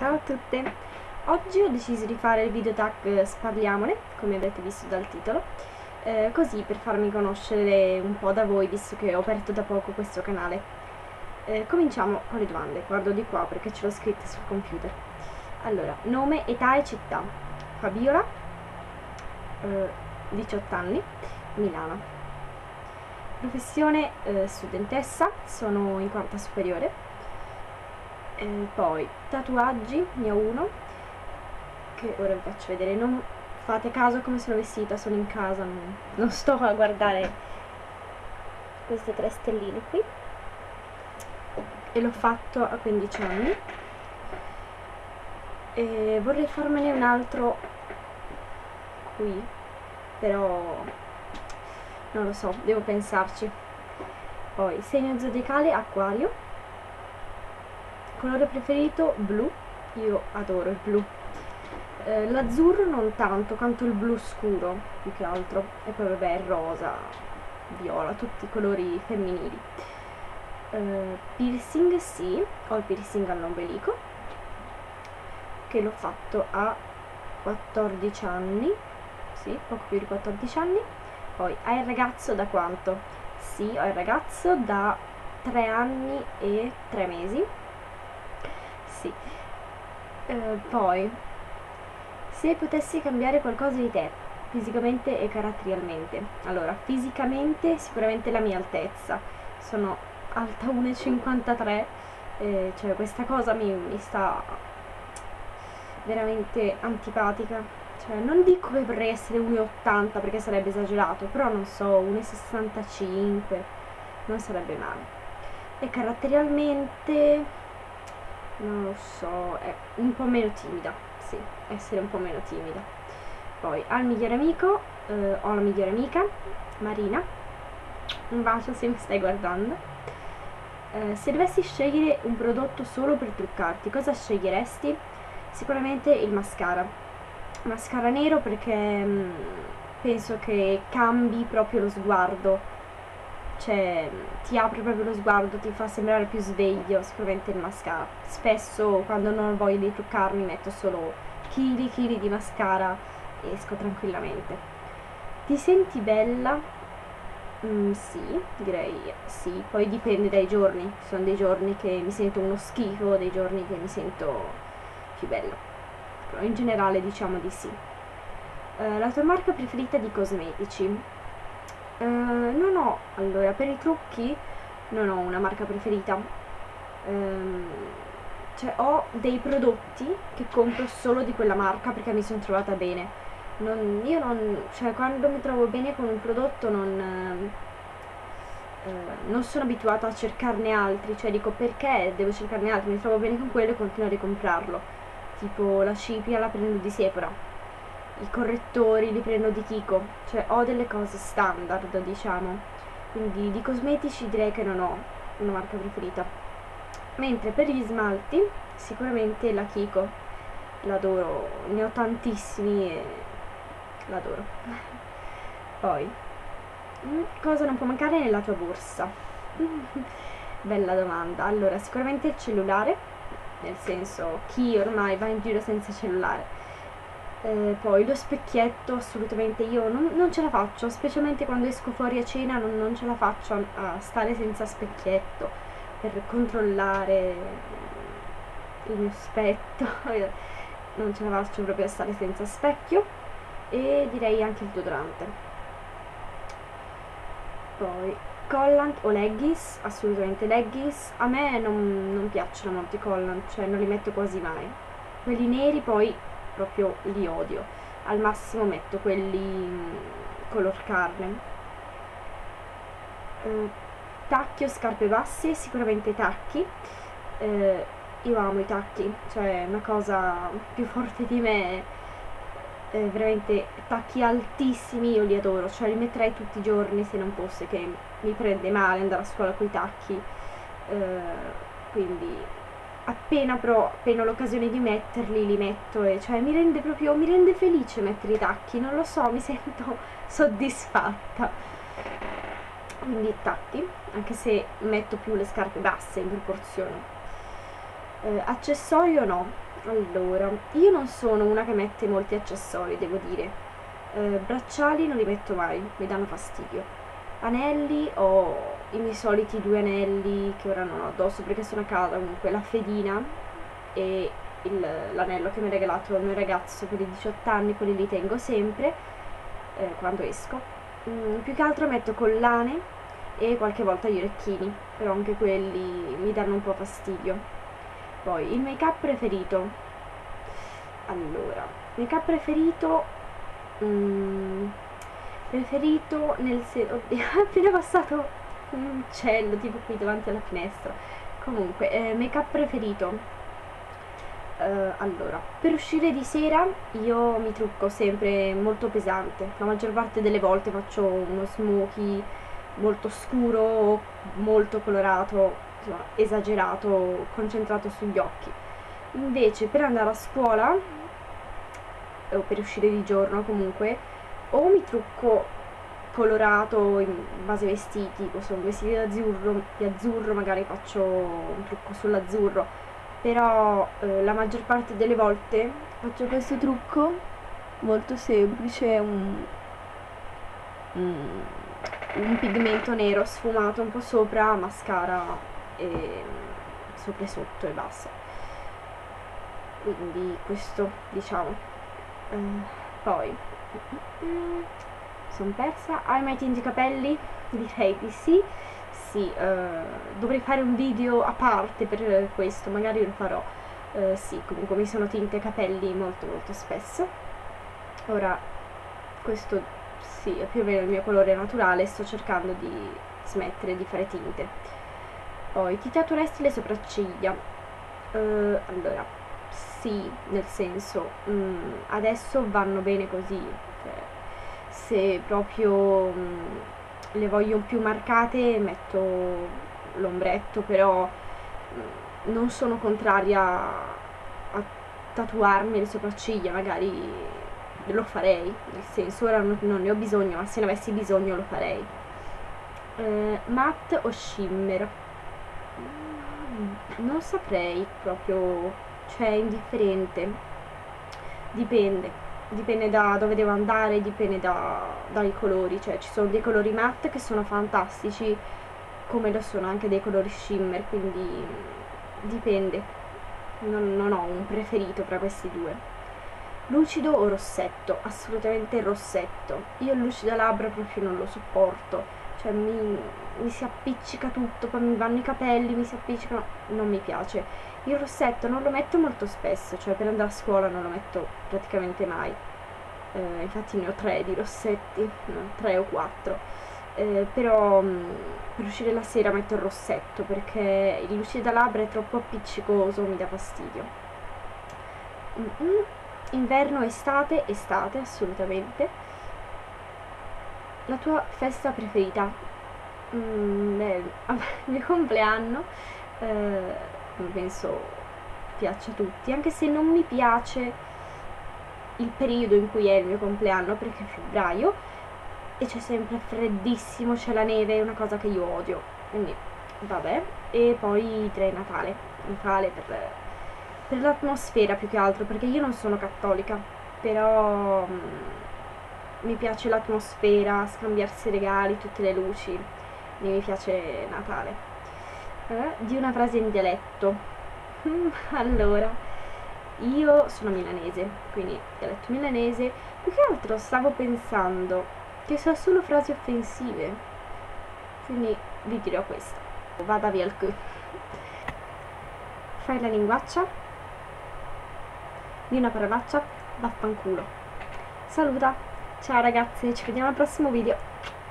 Ciao a tutte! Oggi ho deciso di fare il video tag Sparliamone, come avete visto dal titolo, così per farmi conoscere un po' da voi, visto che ho aperto da poco questo canale. Cominciamo con le domande, guardo di qua perché ce l'ho scritta sul computer. Allora, nome, età e città. Fabiola, 18 anni, Milano. Professione, studentessa, sono in quarta superiore. Poi tatuaggi, ne ho uno che ora vi faccio vedere. Non fate caso a come sono vestita, sono in casa, non sto a guardare queste 3 stelline qui, e l'ho fatto a 15 anni e vorrei farmene un altro qui, però non lo so, devo pensarci. Poi segno zodiacale Acquario. Colore preferito blu, io adoro il blu. L'azzurro non tanto, quanto il blu scuro più che altro, e poi vabbè il rosa, viola, tutti i colori femminili. Piercing sì, ho il piercing all'ombelico che l'ho fatto a 14 anni, sì, poco più di 14 anni. Poi hai il ragazzo da quanto? Sì, ho il ragazzo da 3 anni e 3 mesi. Sì. Poi, se potessi cambiare qualcosa di te, fisicamente e caratterialmente. Allora, fisicamente sicuramente la mia altezza. Sono alta 1,53, cioè questa cosa mi sta veramente antipatica. Cioè, non dico che vorrei essere 1,80 perché sarebbe esagerato, però non so, 1,65 non sarebbe male. E caratterialmente non lo so, è un po' meno timida, sì, essere un po' meno timida. Poi al migliore amico, ho la migliore amica, Marina, un bacio se mi stai guardando. Se dovessi scegliere un prodotto solo per truccarti, cosa sceglieresti? Sicuramente il mascara nero, perché penso che cambi proprio lo sguardo. Cioè, ti apre proprio lo sguardo, ti fa sembrare più sveglio, sicuramente il mascara. Spesso quando non ho voglia di truccarmi metto solo chili di mascara e esco tranquillamente. Ti senti bella? Sì, direi sì, poi dipende dai giorni. Ci sono dei giorni che mi sento uno schifo, dei giorni che mi sento più bella. Però in generale diciamo di sì. La tua marca preferita di cosmetici? Non ho, allora, per i trucchi non ho una marca preferita, cioè ho dei prodotti che compro solo di quella marca perché mi sono trovata bene. Cioè quando mi trovo bene con un prodotto non sono abituata a cercarne altri, cioè dico perché devo cercarne altri, mi trovo bene con quello e continuo a ricomprarlo. Tipo la cipria la prendo di Sephora, i correttori li prendo di Kiko, cioè ho delle cose standard, diciamo. Quindi di cosmetici direi che non ho una marca preferita. Mentre per gli smalti sicuramente la Kiko, l'adoro, ne ho tantissimi e l'adoro. Poi cosa non può mancare nella tua borsa? Bella domanda. Allora, sicuramente il cellulare, nel senso, chi ormai va in giro senza cellulare? Poi lo specchietto, assolutamente, io non ce la faccio, specialmente quando esco fuori a cena, non ce la faccio a stare senza specchietto per controllare il mio aspetto. Non ce la faccio proprio a stare senza specchio. E direi anche il deodorante. Poi collant o leggings, assolutamente leggings. A me non piacciono molto i collant, cioè non li metto quasi mai. Quelli neri poi proprio li odio, al massimo metto quelli color carne. Tacchi o scarpe basse? Sicuramente tacchi. Io amo i tacchi, cioè una cosa più forte di me, veramente tacchi altissimi io li adoro, cioè li metterei tutti i giorni se non fosse che mi prende male andare a scuola coi tacchi, quindi appena ho l'occasione di metterli, li metto, e cioè mi rende felice mettere i tacchi, non lo so, mi sento soddisfatta. Quindi tacchi, anche se metto più le scarpe basse in proporzione. Accessorio no, Allora, io non sono una che mette molti accessori, devo dire. Bracciali non li metto mai, mi danno fastidio. Anelli, ho i miei soliti 2 anelli che ora non ho addosso perché sono a casa, comunque la fedina e l'anello che mi ha regalato il mio ragazzo per i 18 anni, quelli li tengo sempre quando esco. Più che altro metto collane e qualche volta gli orecchini, però anche quelli mi danno un po' fastidio. Poi il make up preferito, allora, make up preferito nel senso, oddio, è appena passato un uccello tipo qui davanti alla finestra. Comunque, make up preferito, allora, per uscire di sera io mi trucco sempre molto pesante, la maggior parte delle volte faccio uno smokey molto scuro o molto colorato, insomma, esagerato, concentrato sugli occhi. Invece per andare a scuola o per uscire di giorno comunque, o mi trucco colorato in base ai vestiti, sono vestiti di azzurro, magari faccio un trucco sull'azzurro, però la maggior parte delle volte faccio questo trucco molto semplice, un pigmento nero sfumato un po' sopra, mascara e sopra e sotto e basta. Quindi questo, diciamo. Poi sono persa. Hai mai tinto i capelli? Direi di sì. Sì, dovrei fare un video a parte per questo, magari lo farò. Sì, comunque mi sono tinte i capelli molto molto spesso. Ora questo sì, è più o meno il mio colore naturale, sto cercando di smettere di fare tinte. Poi ti tatueresti le sopracciglia? Allora, sì, nel senso, adesso vanno bene così, cioè, se proprio le voglio più marcate metto l'ombretto, però non sono contraria a tatuarmi le sopracciglia, magari lo farei, nel senso ora non ne ho bisogno, ma se ne avessi bisogno lo farei. Matte o shimmer? Non saprei proprio, cioè è indifferente, dipende da dove devo andare, dipende dai colori, cioè ci sono dei colori matte che sono fantastici, come lo sono anche dei colori shimmer, quindi dipende, non ho un preferito tra questi due. Lucido o rossetto? Assolutamente il rossetto. Io il lucido labbra proprio non lo sopporto, cioè mi si appiccica tutto, poi mi vanno i capelli, mi si appiccicano, non mi piace. Il rossetto non lo metto molto spesso, cioè per andare a scuola non lo metto praticamente mai. Infatti ne ho 3 di rossetti, 3 o 4. Però per uscire la sera metto il rossetto perché il lucido labbra è troppo appiccicoso, mi dà fastidio. Inverno, estate, estate, assolutamente. La tua festa preferita? Beh, il mio compleanno, penso piaccia a tutti, anche se non mi piace il periodo in cui è il mio compleanno, perché è febbraio e c'è sempre freddissimo, c'è la neve, è una cosa che io odio, quindi vabbè. E poi direi Natale, Natale per l'atmosfera più che altro, perché io non sono cattolica, però mi piace l'atmosfera, scambiarsi regali, tutte le luci, mi piace Natale. Di una frase in dialetto. Allora, io sono milanese, quindi dialetto milanese, più che altro stavo pensando che sono solo frasi offensive, quindi vi dirò questa. Vada via il cu. Fai la linguaccia? Di una parolaccia, vaffanculo. Saluta, ciao ragazzi, ci vediamo al prossimo video.